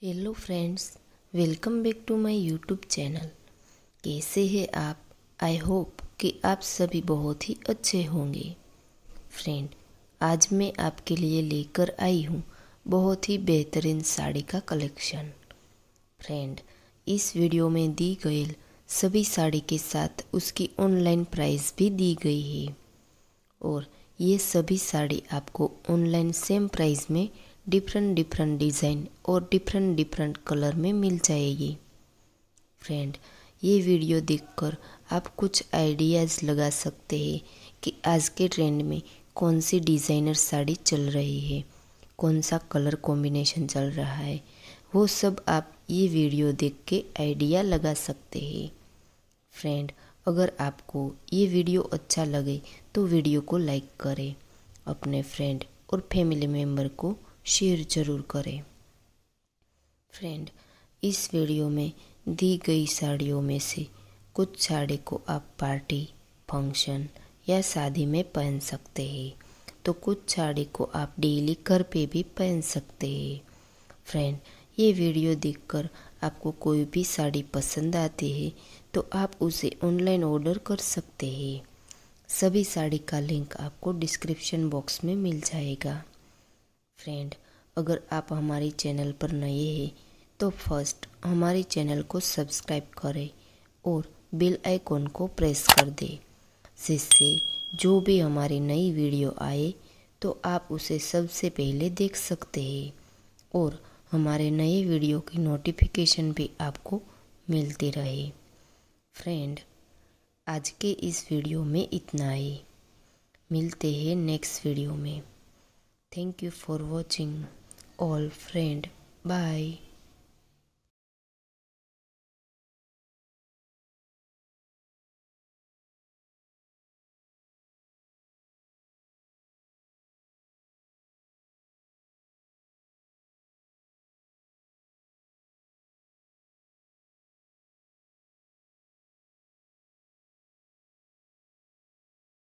Hello friends, welcome back to my YouTube channel. कैसे हैं आप? आई होप कि आप सभी बहुत ही अच्छे होंगे। फ्रेंड, आज मैं आपके लिए लेकर आई हूँ बहुत ही बेहतरीन साड़ी का कलेक्शन। फ्रेंड, इस वीडियो में दी गई सभी साड़ी के साथ उसकी ऑनलाइन प्राइस भी दी गई है और ये सभी साड़ी आपको ऑनलाइन सेम प्राइस में डिफरेंट डिज़ाइन और डिफरेंट कलर में मिल जाएगी। फ्रेंड, ये वीडियो देखकर आप कुछ आइडियाज़ लगा सकते हैं कि आज के ट्रेंड में कौन सी डिज़ाइनर साड़ी चल रही है, कौन सा कलर कॉम्बिनेशन चल रहा है, वो सब आप ये वीडियो देख के आइडिया लगा सकते हैं। फ्रेंड, अगर आपको ये वीडियो अच्छा लगे तो वीडियो को लाइक करें, अपने फ्रेंड और फैमिली मेम्बर को शेयर ज़रूर करें। फ्रेंड, इस वीडियो में दी गई साड़ियों में से कुछ साड़ी को आप पार्टी, फंक्शन या शादी में पहन सकते हैं, तो कुछ साड़ी को आप डेली घर पे भी पहन सकते हैं। फ्रेंड, ये वीडियो देखकर आपको कोई भी साड़ी पसंद आती है तो आप उसे ऑनलाइन ऑर्डर कर सकते हैं। सभी साड़ी का लिंक आपको डिस्क्रिप्शन बॉक्स में मिल जाएगा। फ्रेंड, अगर आप हमारे चैनल पर नए हैं तो फर्स्ट हमारे चैनल को सब्सक्राइब करें और बेल आइकॉन को प्रेस कर दें, जिससे जो भी हमारी नई वीडियो आए तो आप उसे सबसे पहले देख सकते हैं और हमारे नए वीडियो की नोटिफिकेशन भी आपको मिलती रहे। फ्रेंड, आज के इस वीडियो में इतना ही। मिलते हैं नेक्स्ट वीडियो में। Thank you for watching all friend. Bye.